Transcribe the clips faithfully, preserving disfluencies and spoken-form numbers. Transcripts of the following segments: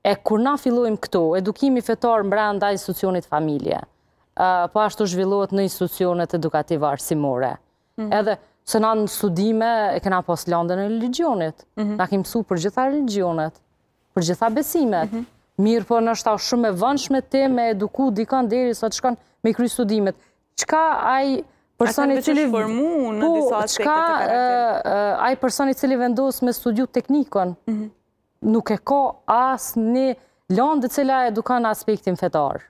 E kur na fillojmë këto, edukimi fetar brenda institucionit familje, po ashtu zhvillohet në institucionet edukative arsimore. Edhe se na në studime e kena pas landën e religionit. Na kemi mësu për gjitha religionet, për gjitha besimet. Mirë po nështë ta shumë e vëndshme te me eduku dikën deri sa të shkon me kry studimet. Qka aj personi cili... A formu në disa aspekte të karakterit? Aj personi cili vendos me studiu teknikën, nuk e ka as një landë cila edukan aspektin fetar.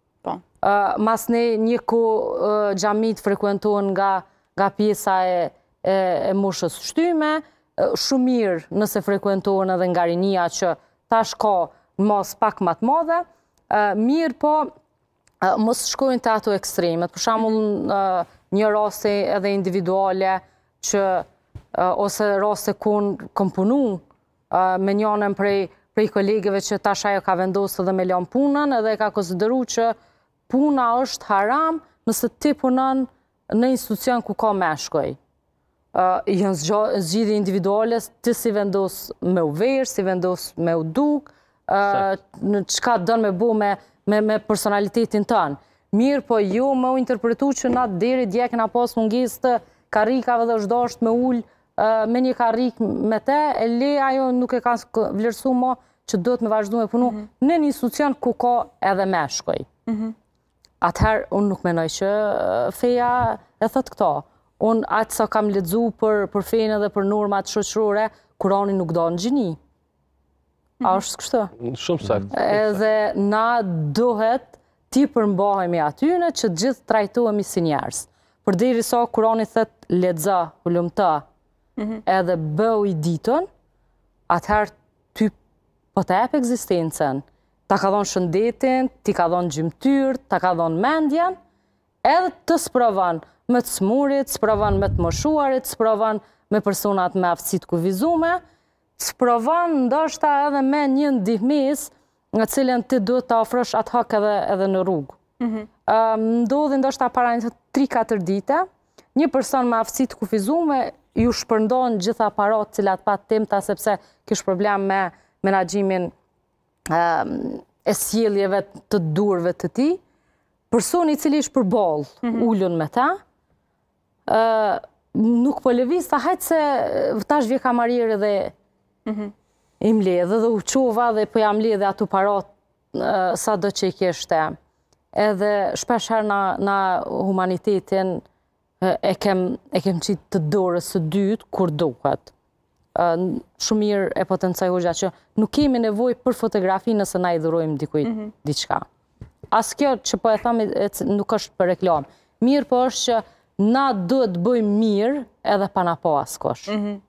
Mas ne një ku gjamit frekuentohen nga pjesa e moshës shtyme, shumë mirë nëse frekuentohen edhe nga rinia që tash ka mos pak më të madhe, mirë po mos shkojnë të ato ekstremet. Për shembull një raste edhe individuale që ose raste ku kam punu me njënën prej kolegeve që tash ajo ka vendosur edhe me lan punën edhe ka konsideru që puna është haram nëse ti punon në institucion ku ka meshkuj. Janë zgjidhje individuale, ti si vendos me u verë, si vendos me u duk, në qka dënë me bu me personalitetin tënë. Mirë po jo me u interpretu që na deri dje kena pas mungis të karikave dhe është dasht me ullë me një karik me te, e le ajo nuk e ka vlerësu mo që do të me vazhdu me punu në një institucion ku ka edhe meshkuj. Atëherë, unë nuk menoj që feja e thëtë këta. Unë atë sa kam ledzu për fejnë dhe për normat shoqërore, Kurani nuk do në gjini. A është kështë? Shumë sakt. Edhe na duhet ti përmbahemi atyne që gjithë trajtohemi si njerës. Për deri sa Kurani thëtë ledza, ulumta, edhe bëu i ditën, atëherë ty po të epë egzistencen. Ta ka dhonë shëndetin, ti ka dhonë gjymtyr, ta ka dhonë mendjen, edhe të spravan me të smurit, spravan me të moshuarit, spravan me personat me aftësit kuvizume, spravan ndoshta edhe me një ndihmis në cilën ti duhet të ofrosh atë hak edhe në rrugë. Ndodhi ndoshta para një tri katër dite, një person me aftësit kuvizume ju shpërndon gjitha aparat cilat pa temta sepse kish problem me menaxhimin e sjelljeve të durve të ti, personi i cili është përball ullun me ta, nuk po lëviz, tha hajtë se tash vje kamarierë dhe im ledhe dhe u qova dhe po jam ledhe ato parat sa do që i keshte. Edhe shpesh herë na humanitetin e kem qitë të dorës së dytë kur duhet. Shumë mirë e potencaj hoxha që nuk kemi nevoj për fotografi nëse na i dhurojmë dikuj diqka. As kjo që po e thami nuk është për reklam. Mirë po është që na duhet bëjmë mirë edhe pa na po askosh.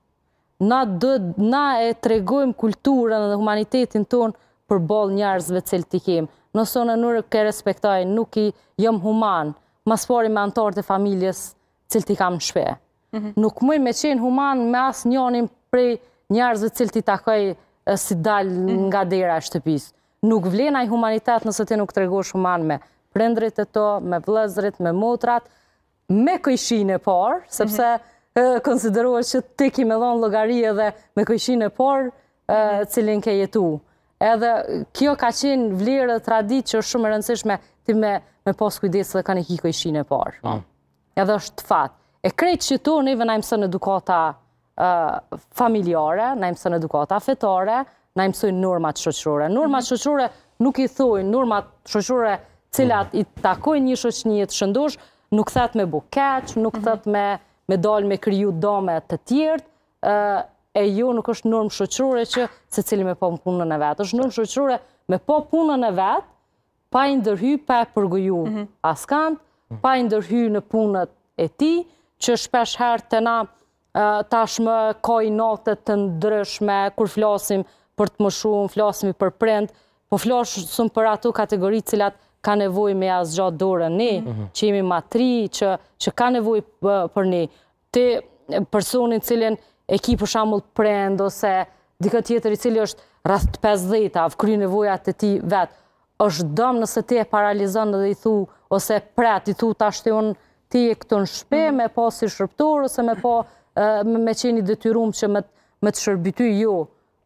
Na e tregojmë kulturën dhe humanitetin ton për bol njerëzve cilë t'i kemë. Nëse në nuk e respektaj, nuk i jëm human, mas pari me antarët e familjes cilë t'i kam në shpe. Nuk mëj me qenë human me as njonim prej njerëzve cilë t'i takoj si dal nga dera e shtëpis. Nuk vlen ai humanitet nëse ti nuk tregosh human me prindrit e to, me vëllezërit, me motrat, me kojshin e parë, sepse konsiderohet që ti ki me dhonë llogari edhe me kojshin e parë cilin ke jetu. Edhe kjo ka qenë vlerë dhe tradit që është shumë e rëndësishme ti me pas kujdes dhe ka një ki kojshin e parë. Edhe është fat. E krejt që to neve na mëson edukata familjare, na mëson edukata fetare, na mësojnë normat shoqërore. Normat shoqërore nuk i thojnë normat shoqërore cilat i takojnë një shoqënie të shëndosh, nuk thet me bukeq, nuk thet me me dal me kriju dome të tjertë, e jo nuk është normë shoqërore që secili me po punën e vet. Është normë shoqërore me po punën e vet, pa i ndërhy, pa e përgoju askant, pa i ndërhy në punët e tij, që shpesh herë të na tashmë ka i natet të ndryshme, kur flasim për të moshuar, flasim për prind, po flasim për ato kategori cilat ka nevoj me asgjat dorën ne, që jemi matri, që ka nevoj për ne. Ti personin cilin e ki për shembull prind, ose dikë tjetër i cili është rreth pesëdhjetë, avë kry nevojat e ti vet, është dëm nëse ti e paralizon dhe i thu, ose pret, i thu tash ti unë ti e këtu në shpe, me pa si shërptor, ose me pa me qeni detyrum që me të shërbyty jo,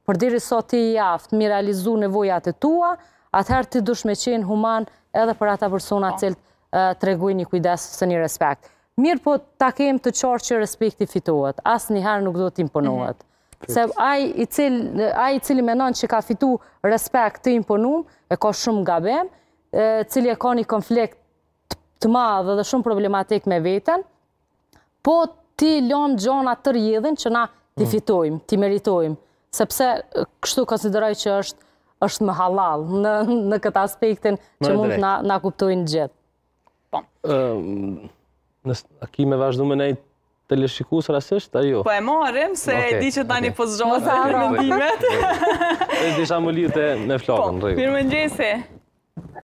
për diri sa ti i aftë mi realizu nevojat e tua, atëherë ti dush me qenë human edhe për ata persona cilët të reguj një kujdes së një respekt. Mirë po ta kem të qartë që respekti fitohet, asë njëherë nuk do t'imponohet. Se ai i cili menon që ka fitu respekt të imponum, e ka shumë gabem, cili e ka një konflikt të madhe dhe shumë problematik me veten, po ti lom gjona të rjedhin që na ti fitojmë, ti meritojmë, sepse kështu konsideroj që është është më halal në këtë aspektin që mund na kuptojnë gjithë. A ki me vazhdu me nejtë të leshikus rasisht, a jo? Po e marim, se e di që tani po zgjohet me mendimet. E disha më lidhë me flakën. Mirë më ngjesi.